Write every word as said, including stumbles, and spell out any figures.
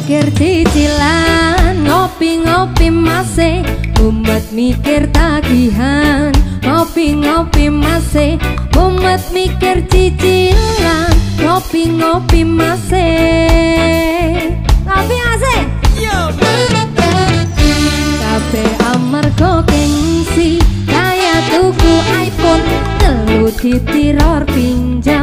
mikir cicilan, ngopi-ngopi masih umat mikir tagihan, ngopi-ngopi masih umat mikir cicilan, ngopi-ngopi masih ngopi masih kabeh amarga gengsi kaya tuku iPhone telu ditiror pinjam.